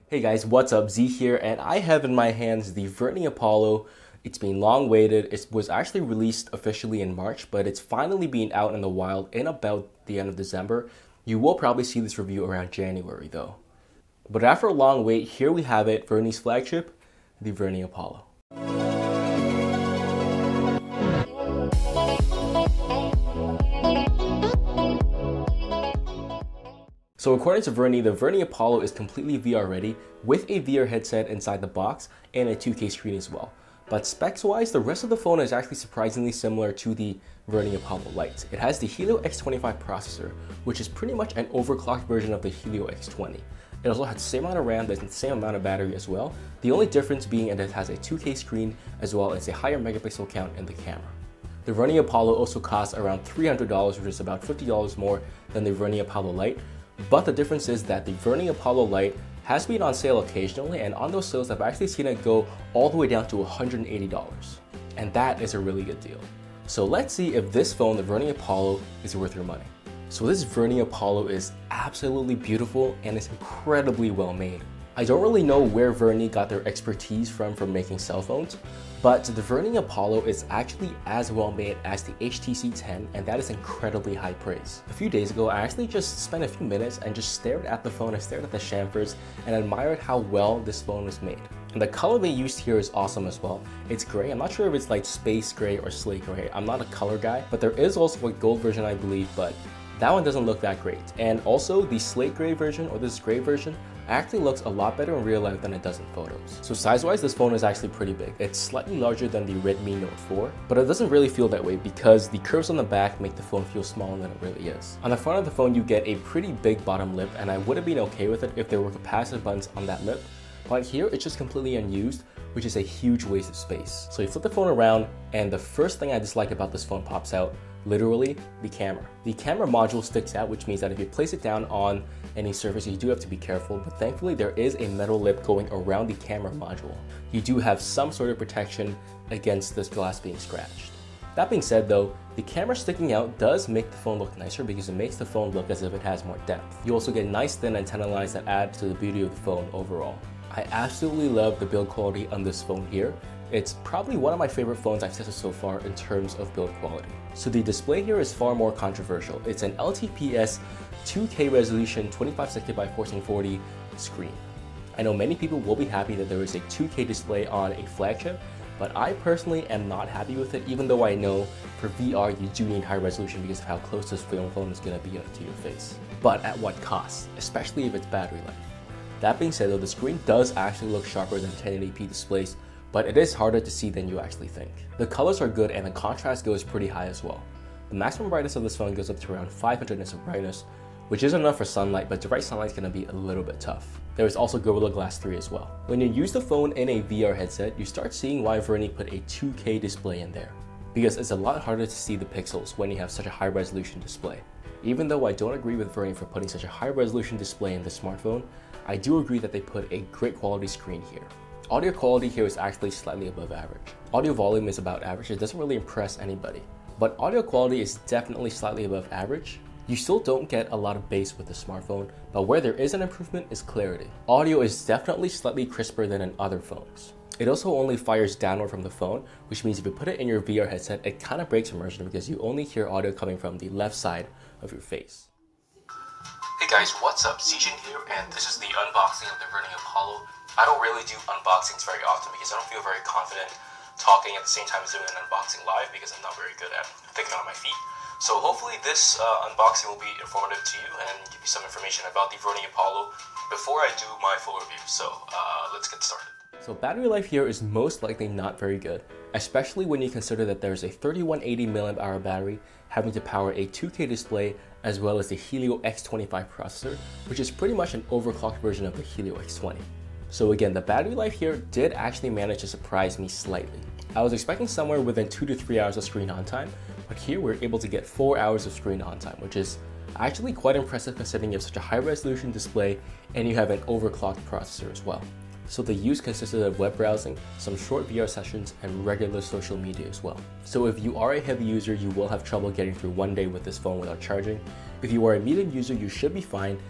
Hey guys, what's up? Z here, and I have in my hands the Vernee Apollo. It's been long waited. It was actually released officially in March, but it's finally been out in the wild in about the end of December. You will probably see this review around January though. But after a long wait, here we have it, Vernee's flagship, the Vernee Apollo. So according to Vernee, the Vernee Apollo is completely VR ready with a VR headset inside the box and a 2K screen as well. But specs wise, the rest of the phone is actually surprisingly similar to the Vernee Apollo Lite. It has the Helio X25 processor, which is pretty much an overclocked version of the Helio X20. It also has the same amount of RAM, the same amount of battery as well. The only difference being that it has a 2K screen as well as a higher megapixel count in the camera. The Vernee Apollo also costs around $300, which is about $50 more than the Vernee Apollo Lite. But the difference is that the Vernee Apollo Lite has been on sale occasionally, and on those sales I've actually seen it go all the way down to $180. And that is a really good deal. So let's see if this phone, the Vernee Apollo, is worth your money. So this Vernee Apollo is absolutely beautiful and it's incredibly well made. I don't really know where Vernee got their expertise from making cell phones, but the Vernee Apollo is actually as well made as the HTC 10, and that is incredibly high praise. A few days ago, I actually just spent a few minutes and just stared at the phone, I stared at the chamfers, and admired how well this phone was made. And the color they used here is awesome as well. It's gray. I'm not sure if it's like space gray or slate gray. I'm not a color guy, but there is also a gold version, I believe, but that one doesn't look that great. And also the slate gray version, or this gray version, actually looks a lot better in real life than it does in photos. So size-wise, this phone is actually pretty big. It's slightly larger than the Redmi Note 4, but it doesn't really feel that way because the curves on the back make the phone feel smaller than it really is. On the front of the phone, you get a pretty big bottom lip, and I would have been okay with it if there were capacitive buttons on that lip. But here, it's just completely unused, which is a huge waste of space. So you flip the phone around, and the first thing I dislike about this phone pops out, literally the camera. The camera module sticks out, which means that if you place it down on any surface, you do have to be careful, but thankfully there is a metal lip going around the camera module. You do have some sort of protection against this glass being scratched. That being said though, the camera sticking out does make the phone look nicer because it makes the phone look as if it has more depth. You also get nice thin antenna lines that add to the beauty of the phone overall. I absolutely love the build quality on this phone here. It's probably one of my favorite phones I've tested so far in terms of build quality. So the display here is far more controversial. It's an LTPS 2K resolution 2560 by 1440 screen. I know many people will be happy that there is a 2K display on a flagship, but I personally am not happy with it, even though I know for VR you do need high resolution because of how close this phone is going to be to your face. But at what cost, especially if it's battery life. That being said though, the screen does actually look sharper than 1080p displays, but it is harder to see than you actually think. The colors are good and the contrast goes pretty high as well. The maximum brightness of this phone goes up to around 500 nits of brightness, which is enough for sunlight, but direct sunlight is going to be a little bit tough. There is also Gorilla Glass 3 as well. When you use the phone in a VR headset, you start seeing why Vernee put a 2K display in there, because it's a lot harder to see the pixels when you have such a high resolution display. Even though I don't agree with Vernee for putting such a high resolution display in the smartphone, I do agree that they put a great quality screen here. Audio quality here is actually slightly above average. Audio volume is about average. It doesn't really impress anybody. But audio quality is definitely slightly above average. You still don't get a lot of bass with the smartphone, but where there is an improvement is clarity. Audio is definitely slightly crisper than in other phones. It also only fires downward from the phone, which means if you put it in your VR headset, it kind of breaks immersion because you only hear audio coming from the left side of your face. Hey guys, what's up? Zijin here, and this is the unboxing of the Vernee Apollo. I don't really do unboxings very often because I don't feel very confident talking at the same time as doing an unboxing live because I'm not very good at thinking on my feet. So hopefully this unboxing will be informative to you and give you some information about the Vernee Apollo before I do my full review. So let's get started. So battery life here is most likely not very good, especially when you consider that there's a 3180 mAh battery having to power a 2K display as well as the Helio X25 processor, which is pretty much an overclocked version of the Helio X20. So again, the battery life here did actually manage to surprise me slightly. I was expecting somewhere within 2 to 3 hours of screen on time, but here we're able to get 4 hours of screen on time, which is actually quite impressive considering you have such a high resolution display and you have an overclocked processor as well. So the use consisted of web browsing, some short VR sessions, and regular social media as well. So if you are a heavy user, you will have trouble getting through one day with this phone without charging. If you are a medium user, you should be fine.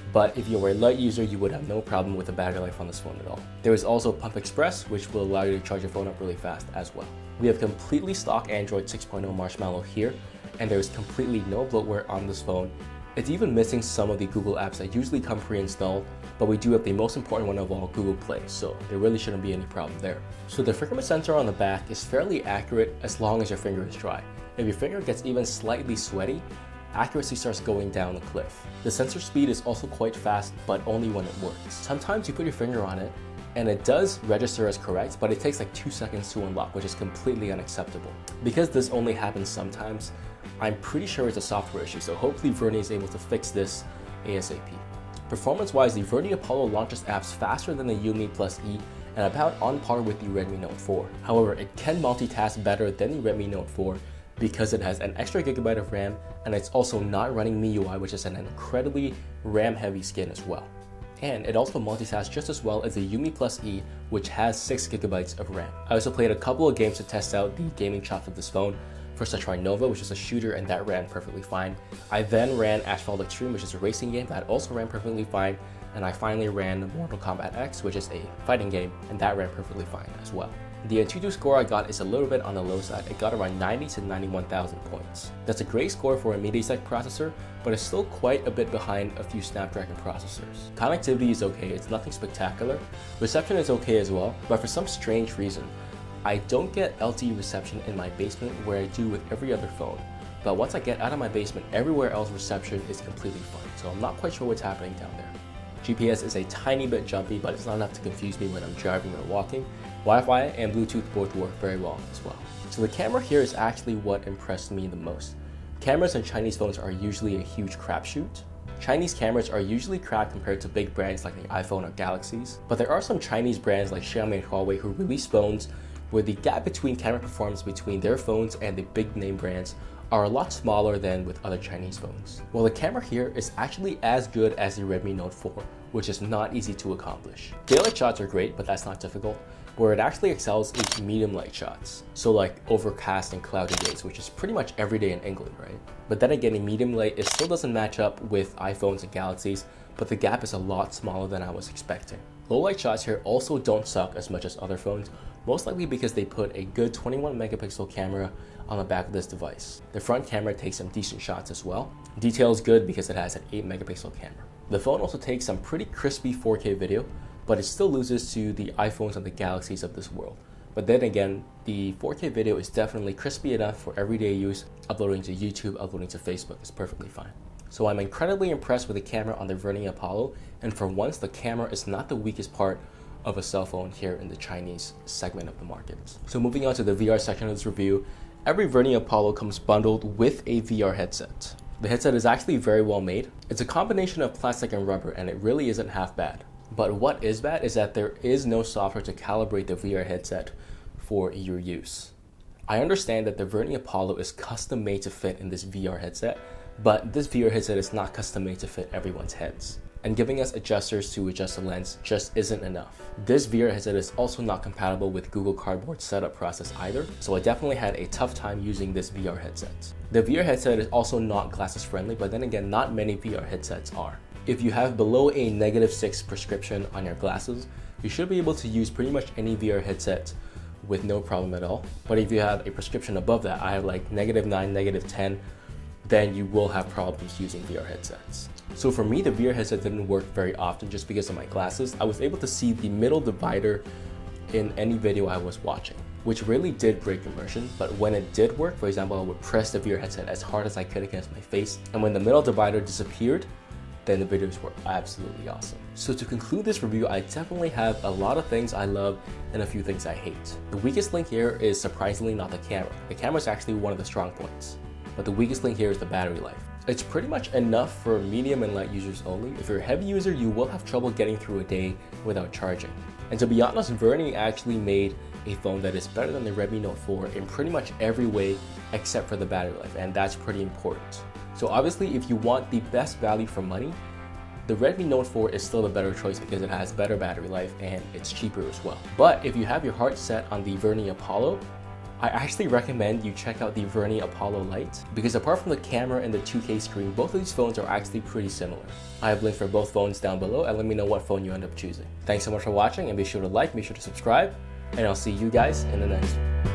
but if you're a light user, you would have no problem with the battery life on this phone at all. There is also Pump Express, which will allow you to charge your phone up really fast as well. We have completely stock Android 6.0 Marshmallow here, and there is completely no bloatware on this phone. It's even missing some of the Google apps that usually come pre-installed, but we do have the most important one of all, Google Play, so there really shouldn't be any problem there. So the fingerprint sensor on the back is fairly accurate as long as your finger is dry. If your finger gets even slightly sweaty, accuracy starts going down the cliff. The sensor speed is also quite fast, but only when it works. Sometimes you put your finger on it, and it does register as correct, but it takes like 2 seconds to unlock, which is completely unacceptable. Because this only happens sometimes, I'm pretty sure it's a software issue, so hopefully Vernee is able to fix this ASAP. Performance-wise, the Vernee Apollo launches apps faster than the Umi Plus E and about on par with the Redmi Note 4. However, it can multitask better than the Redmi Note 4 because it has an extra gigabyte of RAM, and it's also not running MIUI, which is an incredibly RAM-heavy skin as well. And it also multitasks just as well as the Umi Plus E, which has 6 gigabytes of RAM. I also played a couple of games to test out the gaming chops of this phone. First I tried Nova, which is a shooter, and that ran perfectly fine. I then ran Asphalt Extreme, which is a racing game, that also ran perfectly fine. And I finally ran Mortal Kombat X, which is a fighting game, and that ran perfectly fine as well. The Antutu score I got is a little bit on the low side. It got around 90 to 91,000 points. That's a great score for a MediaTek processor, but it's still quite a bit behind a few Snapdragon processors. Connectivity is okay, it's nothing spectacular. Reception is okay as well, but for some strange reason, I don't get LTE reception in my basement where I do with every other phone. But once I get out of my basement, everywhere else reception is completely fine, so I'm not quite sure what's happening down there. GPS is a tiny bit jumpy, but it's not enough to confuse me when I'm driving or walking. Wi-Fi and Bluetooth both work very well as well. So the camera here is actually what impressed me the most. Cameras on Chinese phones are usually a huge crapshoot. Chinese cameras are usually crap compared to big brands like the iPhone or Galaxies, but there are some Chinese brands like Xiaomi and Huawei who release phones where the gap between camera performance between their phones and the big name brands are a lot smaller than with other Chinese phones. Well, the camera here is actually as good as the Redmi Note 4, which is not easy to accomplish. Daylight shots are great, but that's not difficult. Where it actually excels is medium light shots. So like overcast and cloudy days, which is pretty much every day in England, right? But then again, in medium light, it still doesn't match up with iPhones and Galaxies, but the gap is a lot smaller than I was expecting. Low light shots here also don't suck as much as other phones, most likely because they put a good 21 megapixel camera on the back of this device. The front camera takes some decent shots as well. Detail is good because it has an 8 megapixel camera. The phone also takes some pretty crispy 4K video, but it still loses to the iPhones and the Galaxies of this world. But then again, the 4K video is definitely crispy enough for everyday use. Uploading to YouTube, uploading to Facebook is perfectly fine. So I'm incredibly impressed with the camera on the Vernee Apollo, and for once the camera is not the weakest part of a cell phone here in the Chinese segment of the market. So moving on to the VR section of this review, every Vernee Apollo comes bundled with a VR headset. The headset is actually very well made. It's a combination of plastic and rubber, and it really isn't half bad. But what is bad is that there is no software to calibrate the VR headset for your use. I understand that the Vernee Apollo is custom made to fit in this VR headset, but this VR headset is not custom made to fit everyone's heads. And giving us adjusters to adjust the lens just isn't enough. This VR headset is also not compatible with Google Cardboard's setup process either, so I definitely had a tough time using this VR headset. The VR headset is also not glasses friendly, but then again, not many VR headsets are. If you have below a -6 prescription on your glasses, you should be able to use pretty much any VR headset with no problem at all. But if you have a prescription above that, I have like -9, -10, then you will have problems using VR headsets. So for me, the VR headset didn't work very often just because of my glasses. I was able to see the middle divider in any video I was watching, which really did break immersion. But when it did work, for example, I would press the VR headset as hard as I could against my face, and when the middle divider disappeared, then the videos were absolutely awesome. So to conclude this review, I definitely have a lot of things I love and a few things I hate. The weakest link here is surprisingly not the camera. The camera is actually one of the strong points, but the weakest link here is the battery life. It's pretty much enough for medium and light users only. If you're a heavy user, you will have trouble getting through a day without charging. And to be honest, Vernee actually made a phone that is better than the Redmi Note 4 in pretty much every way except for the battery life, and that's pretty important. So obviously, if you want the best value for money, the Redmi Note 4 is still the better choice because it has better battery life and it's cheaper as well. But if you have your heart set on the Vernee Apollo, I actually recommend you check out the Vernee Apollo Lite because apart from the camera and the 2K screen, both of these phones are actually pretty similar. I have links for both phones down below, and let me know what phone you end up choosing. Thanks so much for watching, and be sure to like, be sure to subscribe, and I'll see you guys in the next one.